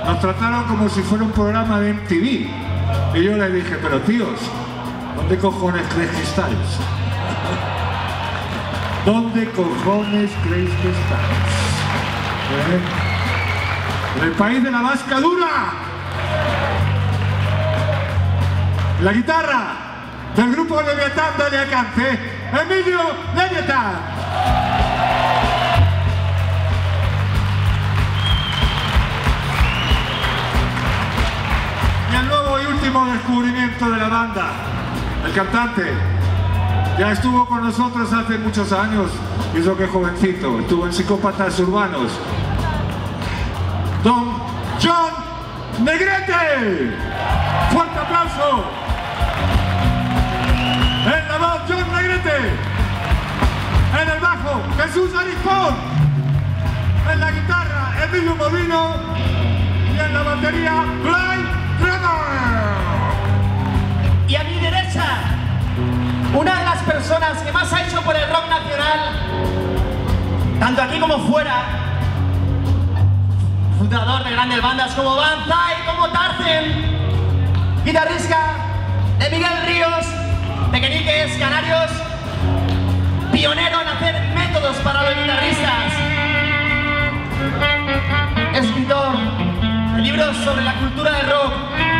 Nos trataron como si fuera un programa de MTV. Y yo les dije, pero tíos, ¿dónde cojones creéis que estáis? ¿Dónde cojones creéis que estáis? En el país de la vasca dura. La guitarra del grupo Leviatán de Alicante, Emilio Leviatán. Y el nuevo y último descubrimiento de la banda, el cantante. Ya estuvo con nosotros hace muchos años, y eso que jovencito, estuvo en Psicópatas Urbanos. Don John Negrete. ¡Fuerte aplauso! En la voz, John Negrete. En el bajo, Jesús Arizpón. En la guitarra, Emilio Molino. Y en la batería, Blind Drummer. Y a mi derecha, una de las personas que más ha hecho por el rock nacional, tanto aquí como fuera, fundador de grandes bandas como Banzai, como Tarzan, guitarrista de Miguel Ríos, Pequeñiques, Canarios, pionero en hacer métodos para los guitarristas, escritor de libros sobre la cultura del rock,